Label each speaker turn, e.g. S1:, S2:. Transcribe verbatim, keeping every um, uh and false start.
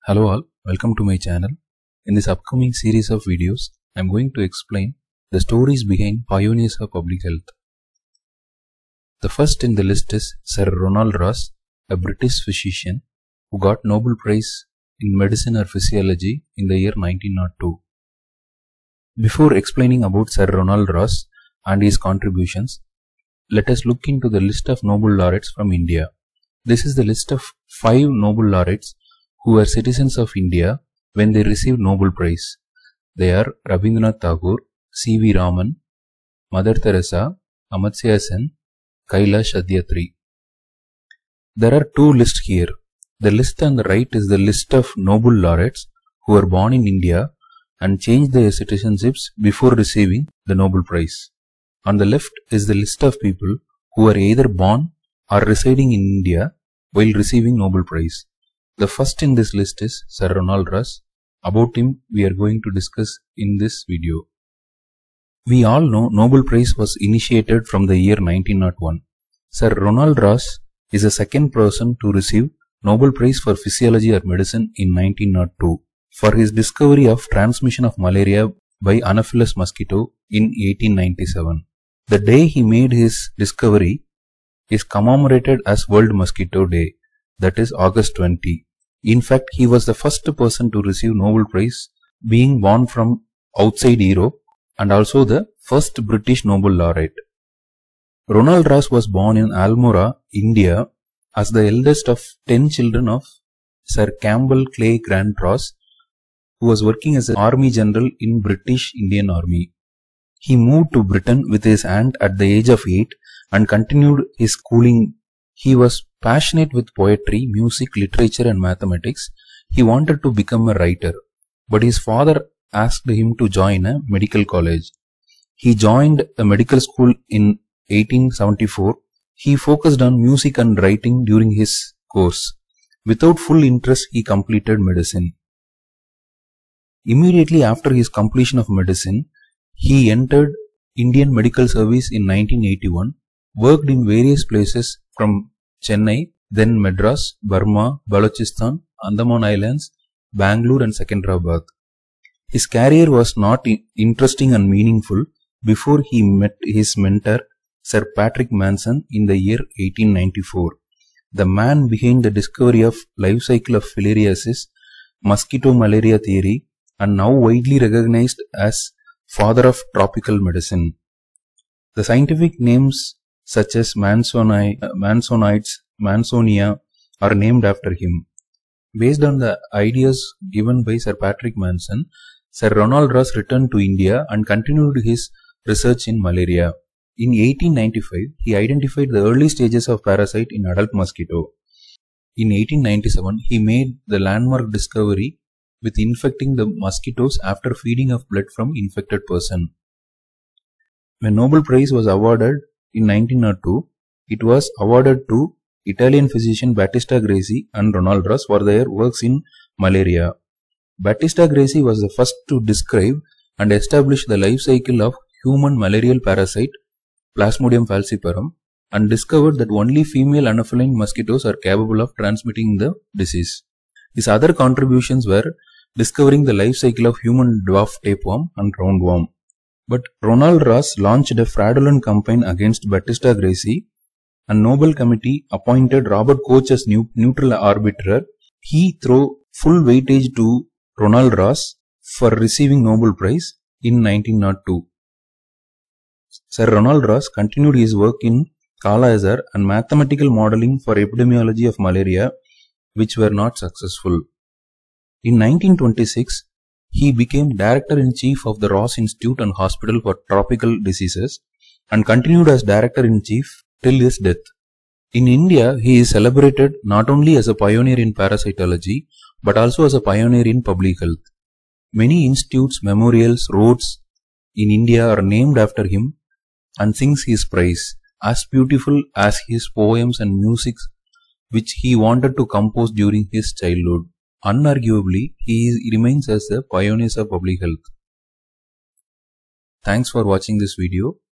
S1: Hello all, welcome to my channel. In this upcoming series of videos, I am going to explain the stories behind pioneers of public health. The first in the list is Sir Ronald Ross, a British physician who got Nobel Prize in Medicine or Physiology in the year nineteen oh two. Before explaining about Sir Ronald Ross and his contributions, let us look into the list of Nobel laureates from India. This is the list of five Nobel laureates who were citizens of India when they received Nobel Prize. They are Rabindranath Tagore, C V Raman, Mother Teresa, Amartya Sen, Kailash Satyarthi. There are two lists here. The list on the right is the list of Nobel laureates who were born in India and changed their citizenships before receiving the Nobel Prize. On the left is the list of people who were either born or residing in India while receiving Nobel Prize. The first in this list is Sir Ronald Ross. About him we are going to discuss in this video. We all know Nobel Prize was initiated from the year nineteen oh one. Sir Ronald Ross is the second person to receive Nobel Prize for Physiology or Medicine in nineteen oh two for his discovery of transmission of malaria by Anopheles mosquito in eighteen ninety-seven. The day he made his discovery is commemorated as World Mosquito Day, that is August twentieth. In fact, he was the first person to receive Nobel Prize, being born from outside Europe, and also the first British Nobel laureate. Ronald Ross was born in Almora, India, as the eldest of ten children of Sir Campbell Clay Grant Ross, who was working as an army general in British Indian Army. He moved to Britain with his aunt at the age of eight and continued his schooling. He was passionate with poetry, music, literature and mathematics. He wanted to become a writer, but his father asked him to join a medical college. He joined a medical school in eighteen seventy-four. He focused on music and writing during his course. Without full interest, he completed medicine. Immediately after his completion of medicine, he entered Indian Medical Service in nineteen eighty-one, worked in various places from Chennai, then Madras, Burma, Balochistan, Andaman Islands, Bangalore and Secunderabad. His career was not interesting and meaningful before he met his mentor Sir Patrick Manson in the year eighteen ninety-four, the man behind the discovery of life cycle of filariasis, mosquito malaria theory, and now widely recognized as father of tropical medicine. The scientific names such as Mansoni, uh, Mansonites, Mansonia are named after him. Based on the ideas given by Sir Patrick Manson, Sir Ronald Ross returned to India and continued his research in malaria. In eighteen ninety-five, he identified the early stages of parasite in adult mosquito. In eighteen ninety-seven, he made the landmark discovery with infecting the mosquitoes after feeding of blood from infected person. When Nobel Prize was awarded in nineteen oh two, it was awarded to Italian physician Battista Grassi and Ronald Ross for their works in malaria. Battista Grassi was the first to describe and establish the life cycle of human malarial parasite Plasmodium falciparum and discovered that only female anopheline mosquitoes are capable of transmitting the disease. His other contributions were discovering the life cycle of human dwarf tapeworm and roundworm. But Ronald Ross launched a fraudulent campaign against Battista Grassi, and Nobel Committee appointed Robert Koch as new, neutral arbiter. He threw full weightage to Ronald Ross for receiving Nobel Prize in nineteen oh two. Sir Ronald Ross continued his work in Kala-Azar and mathematical modeling for epidemiology of malaria, which were not successful. In nineteen twenty-six, he became Director-in-Chief of the Ross Institute and Hospital for Tropical Diseases and continued as Director-in-Chief till his death. In India, he is celebrated not only as a pioneer in parasitology but also as a pioneer in public health. Many institutes, memorials, roads in India are named after him and sings his praise, as beautiful as his poems and music which he wanted to compose during his childhood. Unarguably, he remains as the pioneer of public health. Thanks for watching this video.